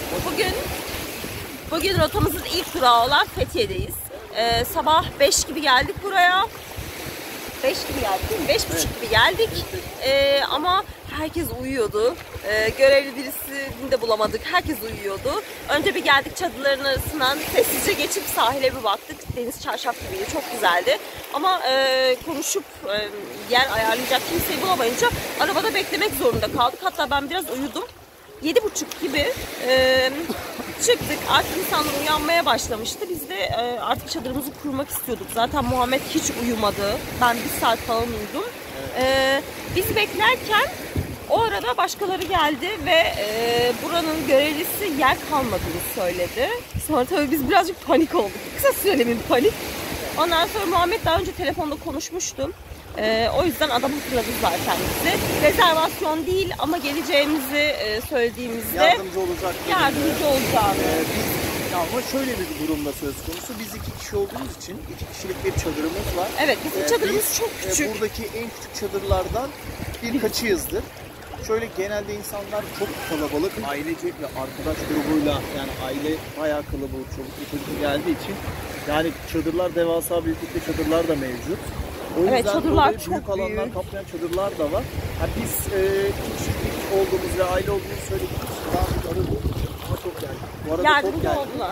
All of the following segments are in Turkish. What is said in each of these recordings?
Bugün rotamızın ilk durağı olan Fethiye'deyiz. Sabah 5 gibi geldik buraya. 5 gibi geldik değil mi? 5.30 gibi geldik. Ama herkes uyuyordu. Görevli birisini de bulamadık. Herkes uyuyordu. Önce bir geldik, çadırların arasından sessizce geçip sahile bir baktık. Deniz çarşaf gibiydi. Çok güzeldi. Ama konuşup yer ayarlayacak kimseyi bulamayınca arabada beklemek zorunda kaldık. Hatta ben biraz uyudum. 7.30 gibi çıktık. Artık insanlar uyanmaya başlamıştı. Biz de artık çadırımızı kurmak istiyorduk. Zaten Muhammed hiç uyumadı. Ben 1 saat falan uyudum. Biz beklerken o arada başkaları geldi ve buranın görevlisi yer kalmadığını söyledi. Sonra tabii biz birazcık panik olduk. Kısa süreli bir panik. Ondan sonra Muhammed daha önce telefonda konuşmuştum. O yüzden adam hatırladı zaten bizi. Rezervasyon değil ama geleceğimizi söylediğimizde yardımcı olacağını. Ama şöyle bir durumda söz konusu. Biz 2 kişi olduğumuz için 2 kişilik bir çadırımız var. Evet, bizim çadırımız çok küçük. Buradaki en küçük çadırlardan birkaçıyızdır. Şöyle genelde insanlar çok kalabalık, ailecek ve arkadaş grubuyla, yani aile bayağı kalabalık, çocuk geldiği için yani çadırlar, devasa büyüklükte çadırlar da mevcut. O yüzden evet, çadırlar çok büyük alanlar kaplayan çadırlar da var. Yani biz kişilik olduğumuz ve aile olduğumuzu söyledik. Daha bir aradık ama çok geldi. Bu arada yardımcı çok oldular.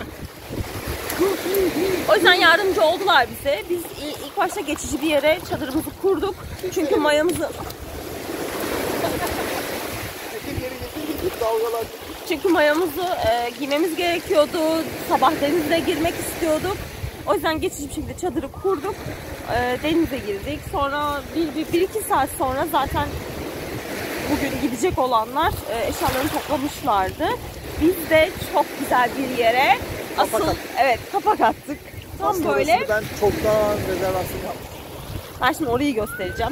O yüzden yardımcı oldular bize. Biz ilk başta geçici bir yere çadırımızı kurduk. Çünkü mayamızı... Çünkü mayamızı giymemiz gerekiyordu. Sabah denize girmek istiyorduk. O yüzden geçici bir şekilde çadırı kurduk. Denize girdik. Sonra 1-2 saat sonra zaten bugün gidecek olanlar eşyalarını toplamışlardı. Biz de çok güzel bir yere kapak attık. Tam aslında böyle. Ben çoktan rezervasyon yaptım. Ben şimdi orayı göstereceğim.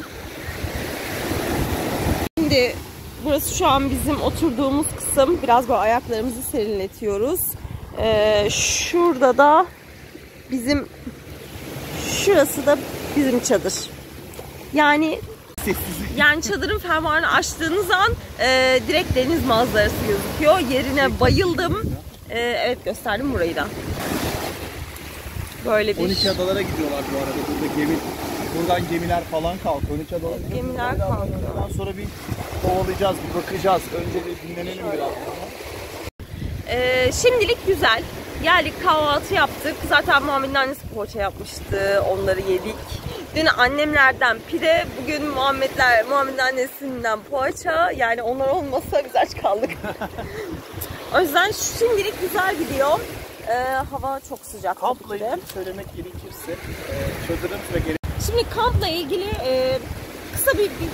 Şimdi burası şu an bizim oturduğumuz kısım. Biraz böyle ayaklarımızı serinletiyoruz. Şurada da şurası da bizim çadır. Yani çadırın fermuarını açtığınız an direkt deniz manzarası gözüküyor. Yerine bayıldım. Evet, gösterdim burayı da. Böyle bir 12 adalara gidiyorlar bu arada. Buradan gemiler falan kalkıyor. 12 adalara gemiler kalkıyor. Ondan sonra bir kovalayacağız, bir bakacağız. Önce bir dinlenelim biraz. Şimdilik güzel. Geldik, kahvaltı yaptık. Zaten Muhammed'in annesi poğaça yapmıştı. Onları yedik. Dün annemlerden pide, bugün Muhammed'in annesinden poğaça. Yani onlar olmasa biz aç kaldık. O yüzden şimdilik güzel gidiyor. Hava çok sıcak. Kampla ilgili söylemek gerekirse çadırın ve Şimdi kampla ilgili kısa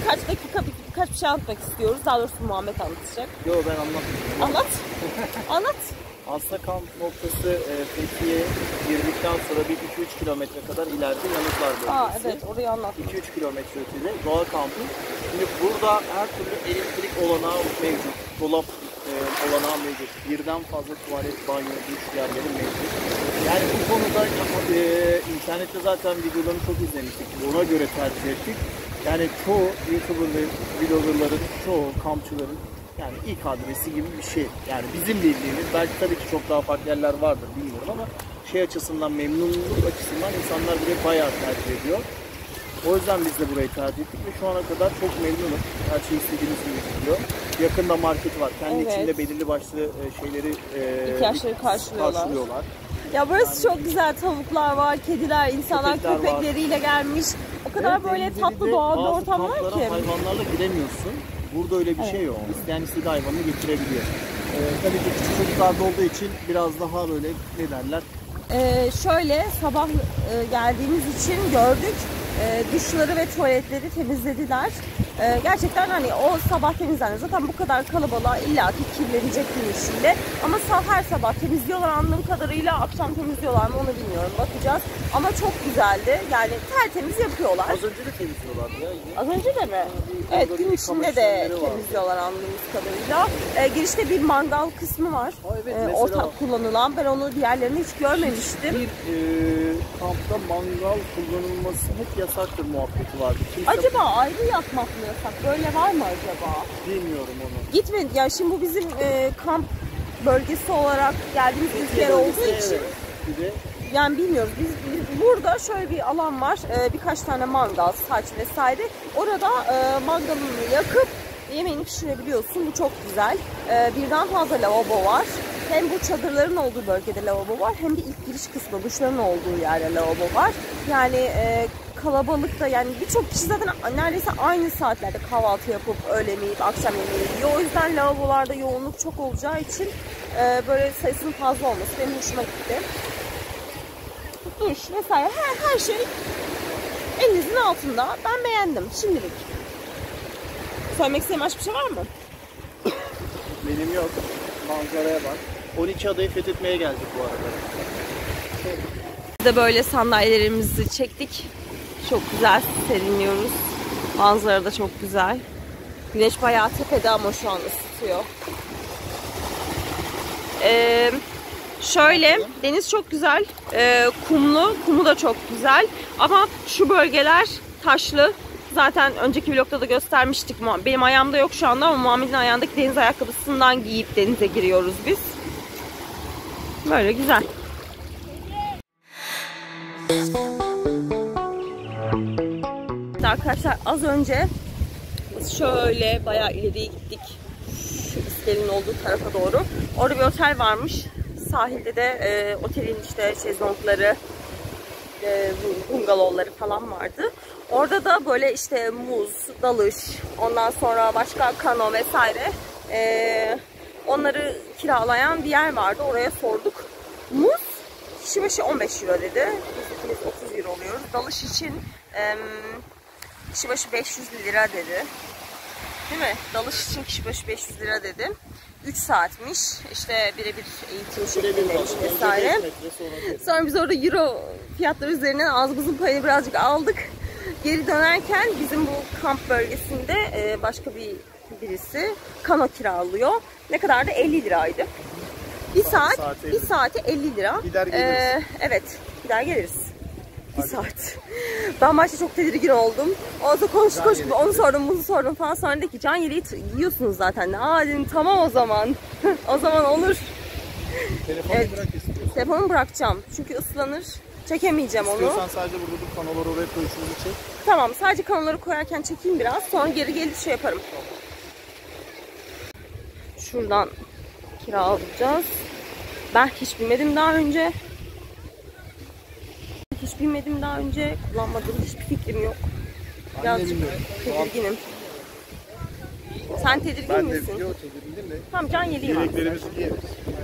birkaç bir şey anlatmak istiyoruz. Daha doğrusu Muhammed anlatacak. Yok, ben anlatmayacağım. Anlat. Aslında kamp noktası Fethiye'ye girdikten sonra bir 2-3 kilometre kadar ileride Yanıklar bölgesi. Evet, orayı anlat. 2-3 kilometre ötede doğa kampı. Şimdi burada her türlü elektrik olanağı mevcut. Dolap olanağı mevcut. Birden fazla tuvalet, banyo, duş yerleri mevcut. Yani bu konuda internette zaten videolarını çok izlemiştik. Ona göre tercih ettik. Yani çoğu YouTuber'ların, vloggerların, çoğu kampçıların yani ilk adresi gibi bir şey. Yani bizim bildiğimiz, belki tabii ki çok daha farklı yerler vardır bilmiyorum ama açısından, memnunluk açısından insanlar burayı bayağı tercih ediyor. O yüzden biz de burayı tercih ettik ve şu ana kadar çok memnunum. Her şey istediğimiz gibi gidiyor. Yakında market var. Kendi içinde belirli başlı ihtiyaçları karşılıyorlar. Ya burası çok güzel. Tavuklar var, kediler, insanlar köpekleriyle gelmiş. O kadar böyle tatlı doğal bir ortam var ki. Hayvanlarla giremiyorsun. Burada öyle bir şey yok. İsteyen istediği hayvanını getirebiliyor. Tabii ki küçük çocuklarda olduğu için biraz daha böyle ne derler? Şöyle sabah geldiğimiz için gördük. Duşları ve tuvaletleri temizlediler. Gerçekten hani o sabah temizlendi. Zaten bu kadar kalabalığa illaki kirlenecek bir işiyle. Ama her sabah temizliyorlar anladığım kadarıyla. Akşam temizliyorlar mı onu bilmiyorum. Bakacağız. Ama çok güzeldi. Yani tertemiz yapıyorlar. Az önce de temizliyorlardı ya yine. Az önce de mi? Evet, gün içinde de temizliyorlar anladığımız kadarıyla. Girişte bir mangal kısmı var. Ortak kullanılan. Ben onu diğerlerini hiç görmemiştim. Bir kampta mangal kullanılması hep yasaktır muhabbeti vardı. Acaba ayrı yakmak mı yasak? Böyle var mı acaba? Bilmiyorum onu. Gitmedik. Yani şimdi bu bizim kamp bölgesi olarak geldiğimiz bir yer olduğu için yani bilmiyoruz. Biz burada şöyle bir alan var. Birkaç tane mangal, saç vesaire. Orada mangalını yakıp yemeğini pişirebiliyorsun. Bu çok güzel. Birden fazla lavabo var. Hem bu çadırların olduğu bölgede lavabo var, hem de ilk giriş kısmı, duşların olduğu yerde lavabo var. Yani kalabalıkta, yani birçok kişi zaten neredeyse aynı saatlerde kahvaltı yapıp öğle yemeği, akşam yemeği yiyor. O yüzden lavabolarda yoğunluk çok olacağı için böyle sayısının fazla olması benim hoşuma gitti. Duş vesaire her şey elinizin altında. Ben beğendim şimdilik. Söylemek istediğim başka bir şey var mı? Benim yok. Manzaraya bak. 12 adayı fethetmeye geldik bu arada. Biz de böyle sandalyelerimizi çektik. Çok güzel serinliyoruz. Manzara da çok güzel. Güneş bayağı tepede ama şu an ısıtıyor. Şöyle, deniz çok güzel. Kumlu. Kumu da çok güzel. Ama şu bölgeler taşlı. Zaten önceki vlogda da göstermiştik. Benim ayağımda yok şu anda ama Muhammed'in ayağındaki deniz ayakkabısından giyip denize giriyoruz biz. Böyle güzel. Arkadaşlar az önce biz şöyle bayağı ileriye gittik. Şu iskelenin olduğu tarafa doğru. Orada bir otel varmış. Sahilde de otelin işte şezlongları, bungalovları falan vardı. Orada da böyle işte muz, dalış, ondan sonra başka kano vesaire onları kiralayan bir yer vardı. Oraya sorduk. Muz kişi başı 15 euro dedi. Biz ikimiz 30 euro oluyoruz. Dalış için kişi başı 500 lira dedi. Değil mi? Dalış için kişi başı 500 lira dedi. 3 saatmiş. İşte birebir eğitim şeklindeymiş vesaire. Sonra biz orada euro fiyatları üzerinden ağzımızın payını birazcık aldık. Geri dönerken bizim bu kamp bölgesinde başka birisi kano kiralıyor. Ne kadar da 50 liraydı. Bir saate 50 lira. Gider geliriz. Evet, gider geliriz. Bir saat. Ben başta çok tedirgin oldum. Ondan koş onu sordum, bunu sordum falan. Sonra dedi ki can yeleği yiyorsunuz zaten. Aa dedim tamam o zaman. O zaman olur. Telefonu bırak istiyorsan. Telefonu bırakacağım. Çünkü ıslanır. Çekemeyeceğim onu. İstiyorsan sadece burada dur kanaları oraya koyuşunuzu çek. Tamam, sadece kanaları koyarken çekeyim biraz. Sonra geri gelir şey yaparım. Şuradan kiralayacağız. Ben hiç bilmedim daha önce. Kullanmadığım hiçbir fikrim yok. Birazcık tedirginim. Sen tedirgin misin? Ben de yok tedirginim de. Tamam, can yeleği var. Yeleklerimizi giyeriz.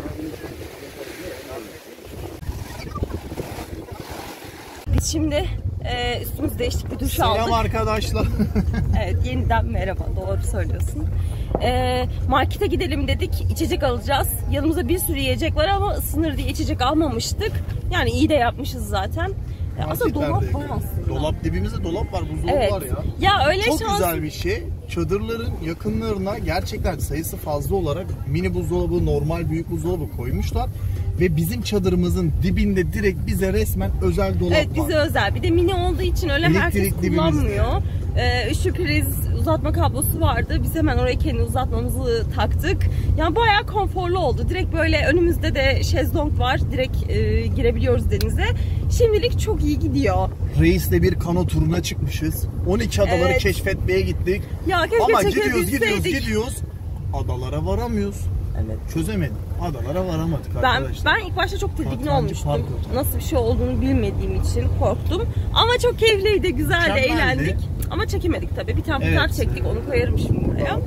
Biz şimdi üstümüzü değiştik, bir duş aldık. Selam arkadaşlar. Evet, yeniden merhaba, doğru söylüyorsun. Markete gidelim dedik, içecek alacağız. Yanımızda bir sürü yiyecek var ama ısınır diye içecek almamıştık. Yani iyi de yapmışız zaten. Aslında dolap var aslında. Dolap, dibimizde dolap var, buzdolabı evet. var ya. Ya öyle çok güzel bir şey. Çadırların yakınlarına gerçekten sayısı fazla olarak mini buzdolabı, normal büyük buzdolabı koymuşlar. Ve bizim çadırımızın dibinde direkt bize resmen özel dolap var. Evet, bize özel. Bir de mini olduğu için öyle herkes kullanmıyor. Üçlü priz uzatma kablosu vardı. Biz hemen oraya kendi uzatmamızı taktık. Yani bayağı konforlu oldu. Direkt böyle önümüzde de şezlong var. Direkt girebiliyoruz denize. Şimdilik çok iyi gidiyor. Reis'le bir kano turuna çıkmışız. 12 adaları keşfetmeye gittik. Ya keşke ama gidiyoruz. Adalara varamıyoruz. Evet. Çözemedim. Adalara varamadık arkadaşlar. Ben ilk başta çok tedirgin olmuştum. Nasıl bir şey olduğunu bilmediğim için korktum. Ama çok keyifliydi, güzeldi, eğlendik. Ama çekemedik tabii. Bir tane fotoğraf çektik, onu koyarım şimdi buraya.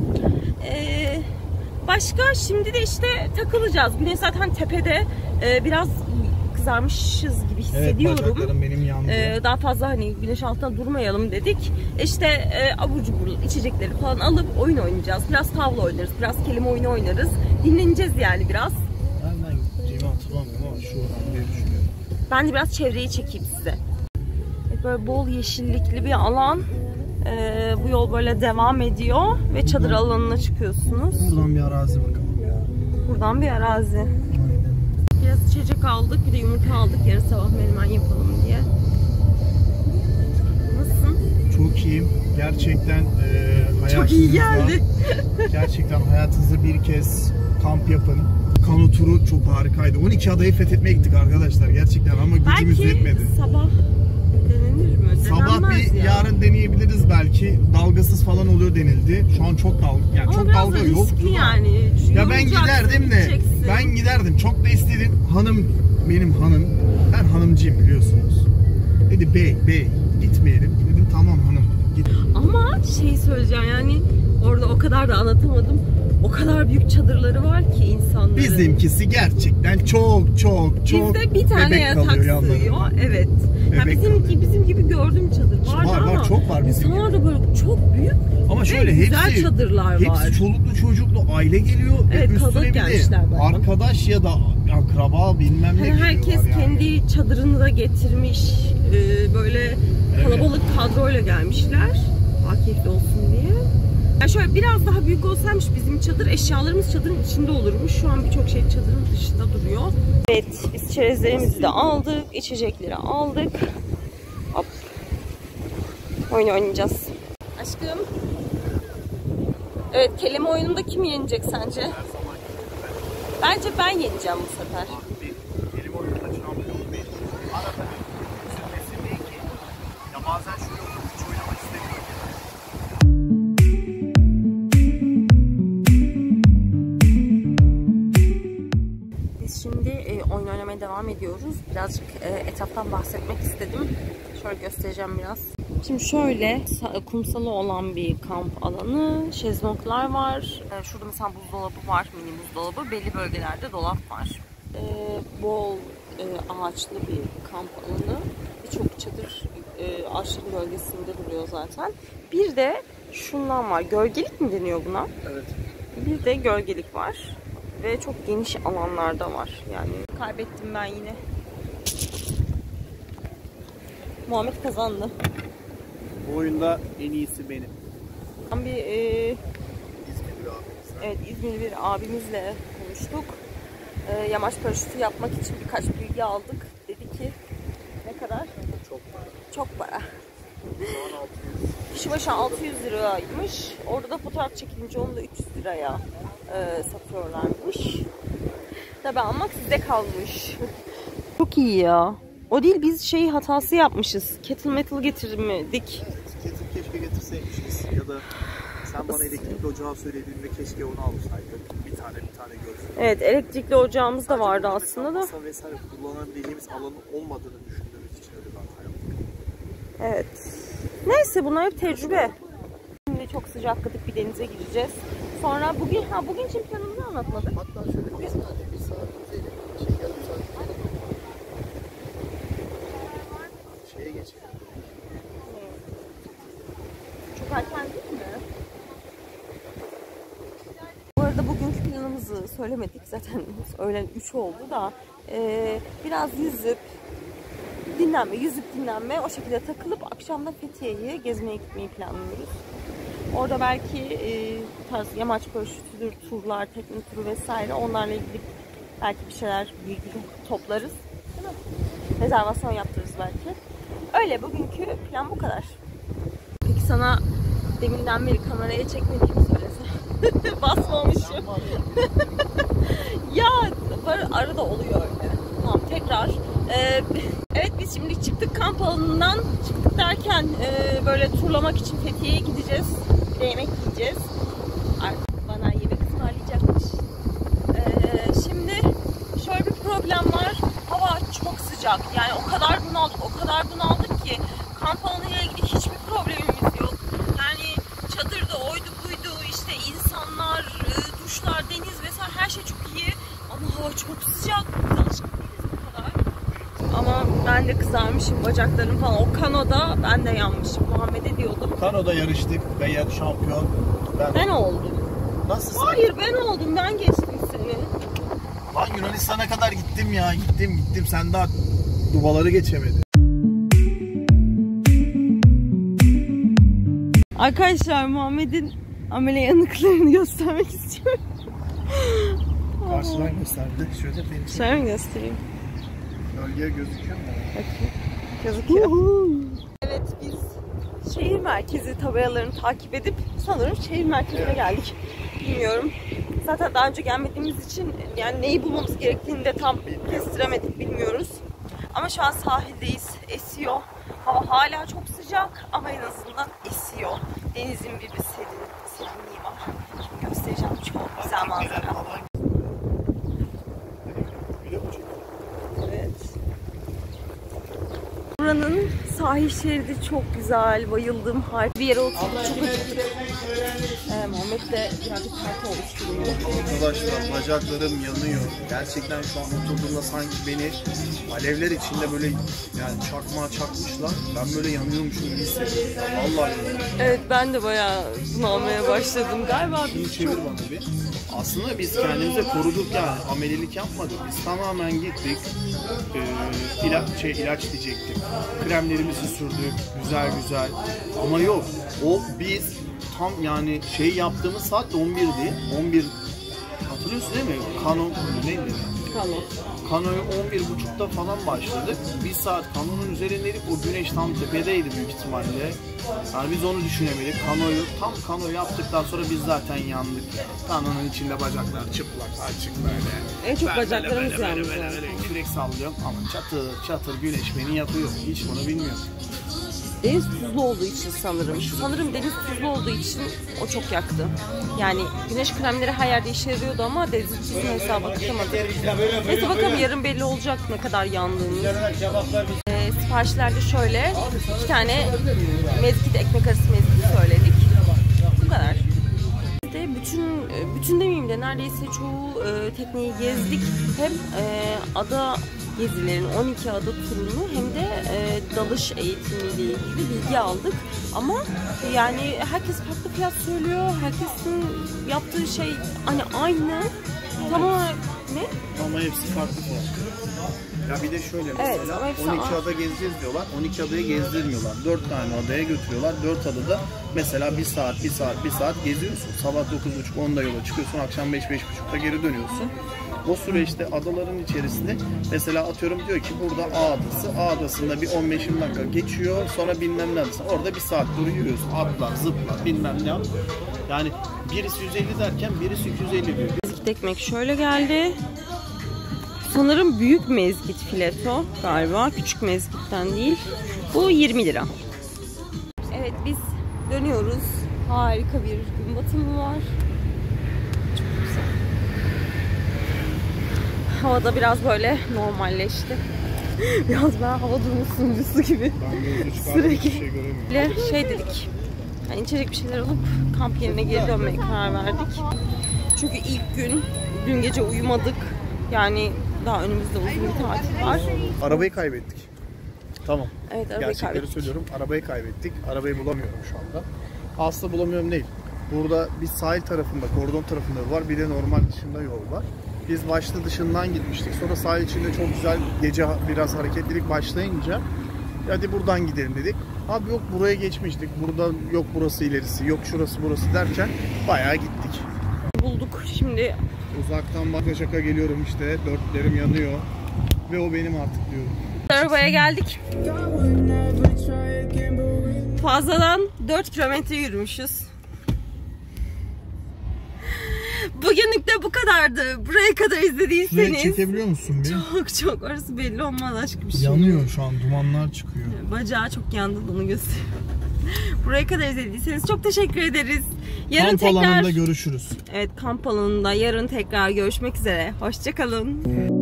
Başka şimdi de işte takılacağız. Güneş zaten tepede, biraz kızarmışız gibi hissediyorum. Evet, bacaklarım benim yandı. Daha fazla hani güneş altında durmayalım dedik. İşte abur cubur içecekleri falan alıp oyun oynayacağız. Biraz tavla oynarız, biraz kelime oyunu oynarız. Dinleneceğiz yani biraz. Ben gideceğimi hatırlamıyorum ama şuradan diye düşünüyorum. Ben de biraz çevreyi çekeyim size. Böyle bol yeşillikli bir alan. Bu yol böyle devam ediyor ve çadır alanına çıkıyorsunuz. Buradan bir arazi bakalım. Buradan bir arazi. Biraz içecek aldık, bir de yumurta aldık yarın sabah menemen yapalım diye. Nasılsın? Çok iyiyim. Gerçekten çok iyi geldi. Gerçekten hayatınızda bir kez kamp yapın. kano turu çok harikaydı. 12 adayı fethetmeye gittik arkadaşlar gerçekten ama gücümüz yetmedi. Belki sabah denenir mi? Sabah bir ya. yarın deneyebiliriz belki. Dalgasız falan oluyor denildi. Şu an çok dalga, yani Ama çok biraz dalga da yok. riskli yani. Çünkü Ya ben yorulacaksın, giderdim de. gideceksin. Ben giderdim. Çok da istedim. Hanım, benim hanım. Ben hanımcıyım biliyorsunuz. Dedi bey gitmeyelim. Dedim tamam hanım git. Ama şey söyleyeceğim yani orada o kadar da anlatamadım. O kadar büyük çadırları var ki insanların. Bizimkisi gerçekten çok Bizde bir tane bebek yatak kalıyor yanlarında. sığıyor. Evet. Ya Bebek bizim gibi gördüğüm çadır vardı Var, ama çok var bizim insanlar gibi. da böyle çok büyük Ama şöyle ve güzel hepsi çadırlar var. hepsi çoluklu çocuklu aile geliyor. Evet, ve kalabalık üstüne bir gelmişler de böyle. arkadaş ya da akraba bilmem ne Hani geliyorlar herkes yani. kendi çadırını da getirmiş. Böyle kalabalık kadroyla gelmişler. Daha keyifli olsun diye. Yani şöyle biraz daha büyük olsaymış bizim çadır, eşyalarımız çadırın içinde olurmuş. Şu an birçok şey çadırın dışında duruyor. Evet, biz çerezlerimizi de aldık, içecekleri aldık. Hop. Oyun oynayacağız. Aşkım. Evet, kelime oyununda kim yenecek sence? Bence ben yeneceğim bu sefer. Benim oyunda şampiyon değil. Arada üzülmesin değil ki. Ya bazen şöyle olur, hiç oynamak istemiyorum. Biz şimdi oyun oynamaya devam ediyoruz. Birazcık etraftan bahsetmek istedim. Şöyle göstereceğim biraz. Şimdi şöyle kumsalı olan bir kamp alanı. Şezlonglar var. Şurada mesela buzdolabı var. Mini buzdolabı. Belli bölgelerde dolap var. Bol ağaçlı bir kamp alanı. Birçok çadır ağaçların gölgesinde duruyor zaten. Bir de şundan var. Gölgelik mi deniyor buna? Evet. Bir de gölgelik var. Ve çok geniş alanlarda var. Yani kaybettim ben yine. Muhammed kazandı. Bu oyunda en iyisi benim. Ben bir İzmirli abimiz. evet, İzmirli bir abimizle konuştuk. Yamaç paraşütü yapmak için birkaç bilgi aldık. Dedi ki ne kadar? Çok para. Çok para. Şu an 600. Kişi başı 600 liraymış. Orada da fotoğraf çekilince onu da 300 liraya satıyorlarmış. Tabi almak size kalmış. Çok iyi ya. O değil, biz şey hatası yapmışız. Kettle metal getirmedik. Keşke getirseymişiz ya da sen bana elektrikli ocağı söylediğinde keşke onu alsaydık. Bir tane görsün. Evet, elektrikli ocağımız da vardı aslında da. Masa vesaire kullanabileceğimiz alanın olmadığını düşündüğümüz için öyle bir hata yaptık. Evet. Neyse, bunlar hep tecrübe. Şimdi çok sıcakladık, bir denize gideceğiz. Sonra bugün için planımızı anlatmadık. Hatta şöyle bir saat şey geldi şeye geçelim. Çok erken değil mi? Bu arada bugünkü planımızı söylemedik. Zaten öğlen 3 oldu da. Biraz yüzüp dinlenme. O şekilde takılıp akşamda Fethiye'yi gezmeye gitmeyi planlıyoruz. Orada belki tarz yamaç paraşütüdür, turlar, tekne turu vesaire, onlarla ilgili belki bir şeyler, bilgi toplarız. Değil mi? Rezervasyon yaptırırız belki. Öyle, bugünkü plan bu kadar. Peki sana deminden beri kameraya çekmediğimi söylesem. Basmamışım. Ya arada oluyor öyle. Tamam, tekrar. Evet, biz şimdi çıktık kamp alanından. Çıktık derken böyle turlamak için Fethiye'ye gideceğiz. Bir de yemek yiyeceğiz. Artık bana yemek ısmarlayacakmış. Şimdi şöyle bir problem var. Hava çok sıcak. Yani o kadar bunaldık ki kamp alanıyla ilgili hiçbir problemimiz yok. Yani çadırda oydu buydu, işte insanlar, duşlar, deniz vesaire her şey çok iyi. Ama hava çok sıcak. Biz alışkın değiliz bu kadar. Ama ben de kızarmışım, bacaklarım falan. O kanoda ben de yanmışım. Muhammed'e diyordum. Kanoda yarıştık ve şampiyon. Ben oldum. Nasıl? Hayır, ben oldum. Ben geçtim seni. Lan Yunanistan'a kadar gittim ya. Gittim. Sen daha dubaları geçemedin. Arkadaşlar, Muhammed'in amele yanıklarını göstermek istiyorum. Karşıdan gösterdi. Şöyle benim Şöyle mi göstereyim? gölge gözüküyor mu? Bakayım. Gözüküyor. Evet, biz şehir merkezi tabelalarını takip edip sanırım şehir merkezine geldik. Bilmiyorum. Zaten daha önce gelmediğimiz için yani neyi bulmamız gerektiğini de tam kestiremedik, bilmiyoruz. Ama şu an sahildeyiz, esiyor. Hava hala çok sıcak ama en azından esiyor. Denizin bir serinliği var. Şimdi göstereceğim, çok güzel manzara. Evet. Buranın sahil şeridi çok güzel, bayıldım. Harika bir yere oturduk, çok acıktık. Muhammed de birazcık parti oluşturuyor. Arkadaşlar bacaklarım yanıyor. Gerçekten şu an oturduğumda sanki beni alevler içinde böyle yani çakmağa çakmışlar. Ben böyle yanıyormuşum gibi hissediyorum. Vallahi yanıyorum. Evet, ben de bayağı bunalmaya başladım. Galiba Şimdi biz çevir çok... bana bir. Aslında biz kendimize koruduk yani. Amelilik yapmadık. Biz tamamen gittik. İlaç diyecektik. Kremlerimizi sürdük. Güzel. Ama yok. Biz tam yani yaptığımız saat 11'di. 11 hatırlıyorsun değil mi? Neydi? Kanoyu 11.30'da falan başladık. Bir saat kanonun üzerindeydik. O güneş tam tepedeydi büyük ihtimalle. Yani biz onu düşünemedik. Kano yaptıktan sonra biz zaten yandık. Kanonun içinde bacaklar çıplak, açık böyle. En çok bacaklarımız yandı. Kürek sallıyorum ama çatır güneş beni yakıyor. Hiç bunu bilmiyorum. Deniz tuzlu olduğu için sanırım. Sanırım deniz tuzlu olduğu için o çok yaktı. Yani güneş kremleri her yerde işe yarıyordu ama denizin tuzunu hesaba katamadık. Neyse bakalım yarın belli olacak ne kadar yandığımız. Siparişlerde şöyle 2 tane mezgit, ekmek arası mezgit söyledik. Bu kadar. De bütün demeyeyim de neredeyse çoğu tekneyi gezdik. Hem ada gezilerin 12 ada turunu hem de dalış eğitimiyle ilgili bilgi aldık. Ama yani herkes farklı fiyat söylüyor. Herkesin yaptığı şey hani aynı. Ama ne? Ama hepsi farklı fiyat. Ya bir de şöyle mesela evet, 12 ada gezeceğiz diyorlar. 12 adayı gezdirmiyorlar. 4 tane adaya götürüyorlar. 4 adada mesela 1 saat geziyorsun. Sabah 9.30-10'da yola çıkıyorsun. Akşam 5-5.30'da geri dönüyorsun. O süreçte adaların içerisinde mesela atıyorum diyor ki burada A adası. A adasında bir 15-20 dakika geçiyor. Sonra bilmem ne adası. Orada 1 saat doğru yürüyorsun. Atla, zıpla, bilmem ne yap. Yani birisi 150 derken birisi 250 diyor. Mezgit ekmek şöyle geldi. Sanırım büyük mezgit fileto galiba. Küçük mezgitten değil. Bu 20 lira. Evet, biz dönüyoruz. Harika bir gün batımı var. Çok güzel. Havada biraz böyle normalleşti. Biraz ben hava durumu sunucusu gibi. Sürekli şey dedik. Yani içecek bir şeyler alıp kamp yerine geri dönmeye karar verdik. Çünkü ilk gün, dün gece uyumadık. Yani daha önümüzde uzun bir tatil var. Arabayı kaybettik. Tamam. Evet, arabayı gerçekleri kaybettik. söylüyorum. Arabayı kaybettik. Arabayı bulamıyorum şu anda. Aslında bulamıyorum değil. Burada bir sahil tarafında, kordon tarafında var. Bir de normal dışında yol var. Biz başta dışından gitmiştik. Sonra sahil içinde çok güzel gece biraz hareketlilik başlayınca hadi buradan gidelim dedik. Abi yok buraya geçmiştik. Burada yok burası ilerisi, yok şurası burası derken bayağı gittik. Bulduk şimdi. Uzaktan baka şaka geliyorum işte. Dörtlerim yanıyor. Ve o benim artık diyorum. Arabaya geldik. Fazladan 4 kilometre yürümüşüz. Bugünlük de bu kadardı. Buraya kadar izlediyseniz. Şurayı çekebiliyor musun bir? Çok orası belli olmaz aşkım. Yanıyor şu an, dumanlar çıkıyor. Bacağı çok yandı, onu gösteriyor. Buraya kadar izlediyseniz çok teşekkür ederiz. Yarın kamp alanında görüşürüz. Evet, kamp alanında yarın tekrar görüşmek üzere. Hoşça kalın.